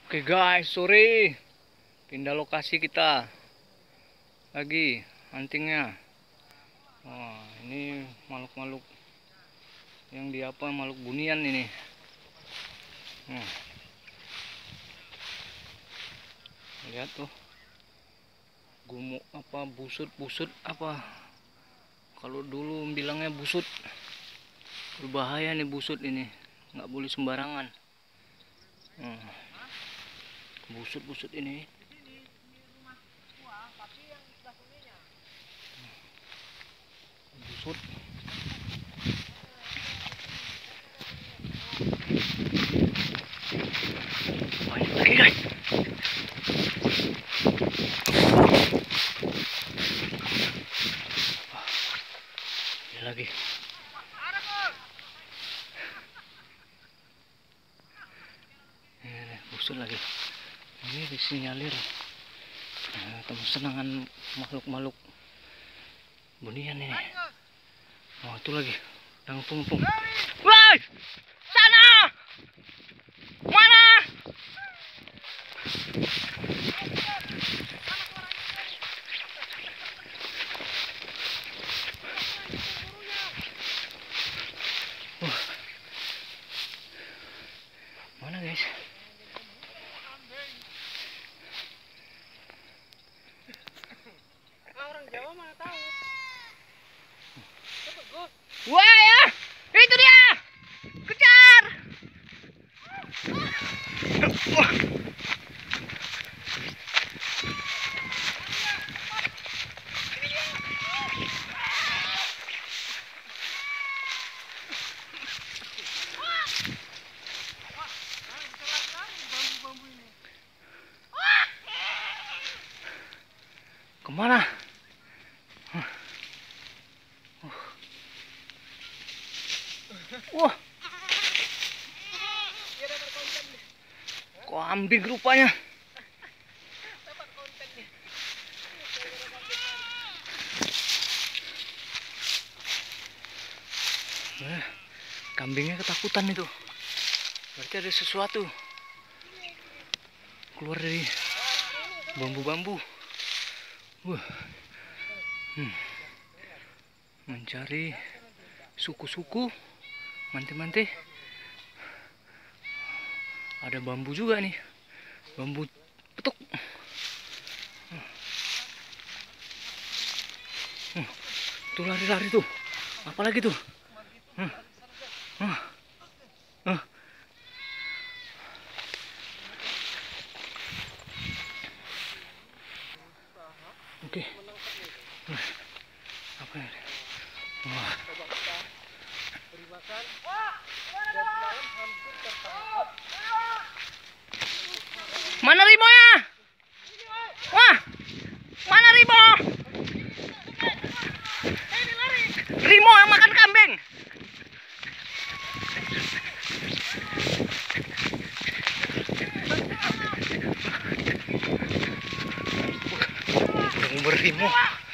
Oke guys, sore pindah lokasi kita lagi huntingnya. Wah, ini makhluk-makhluk yang di apa, makhluk bunian ini. Lihat tuh, gumuk apa, busut apa. Kalau dulu bilangnya busut, berbahaya nih busut ini, nggak boleh sembarangan. Busut ini. Busut. Banyak lagi guys. Ini lagi. Ini busut lagi. Ini disinyalir kesenangan makhluk-makhluk bunian ini. Oh, itu lagi. Udah ngepung-ngepung. Woi! Sana! Mana? Mana guys? Orang Jawa mana tahu. Wah ya, itu dia, kejar. Kemana? Wah, kambing rupanya. Kambingnya ketakutan itu. Berarti ada sesuatu keluar dari bambu-bambu. Mencari suku-suku, mante-mante. Ada bambu juga nih, bambu petuk. Tuh lari-lari tuh, apalagi tuh. Oke. Apa ya? Wah. Mana rimaunya? Wah, mana rimau? Rimau yang makan kambing. Udah rimau.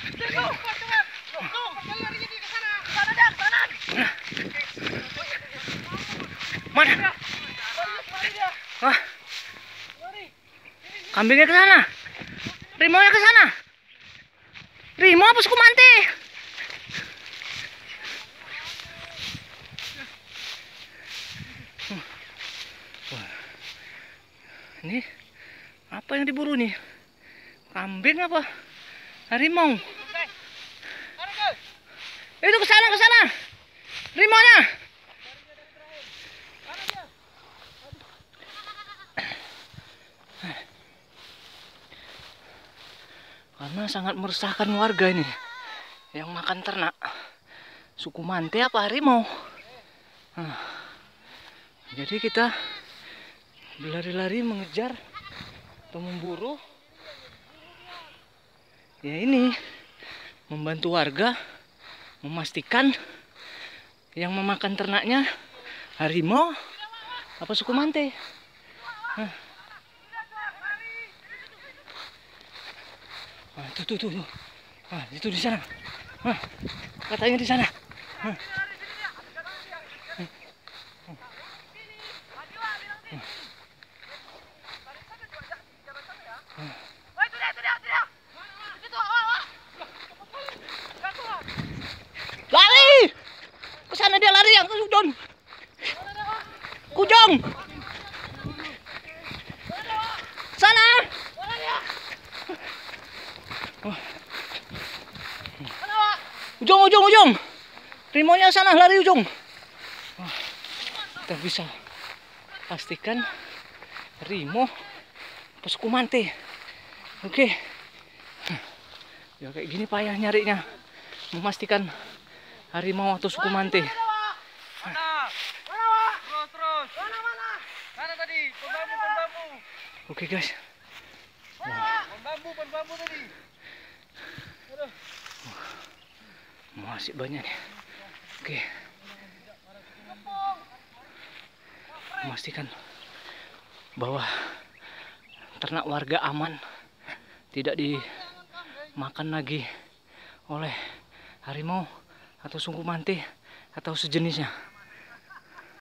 Mana? Wah. Kambingnya ke sana. Rimaunya ke sana. Rimau apa suku mante? Ini apa yang diburu nih? Kambing apa? Harimau. Itu ke sana, ke sana. Rimaunya. Karena sangat meresahkan warga ini yang makan ternak. Suku mante apa harimau? Jadi kita berlari-lari mengejar atau memburu. Ya ini membantu warga memastikan yang memakan ternaknya harimau apa suku mante. Tuh. Itu di sana. Katanya di sana. ujung. Rimonya sana lari ujung. Wah, kita bisa pastikan Rimo atau suku Mante. Oke. Ya kayak gini payah nyarinya. Memastikan harimau atau suku Mante. Mana? Terus. Mana tadi? Pembambu. Oke guys. Pembambu tadi. Masih banyak nih. Oke. Memastikan bahwa ternak warga aman, tidak dimakan lagi oleh harimau atau suku Mante atau sejenisnya.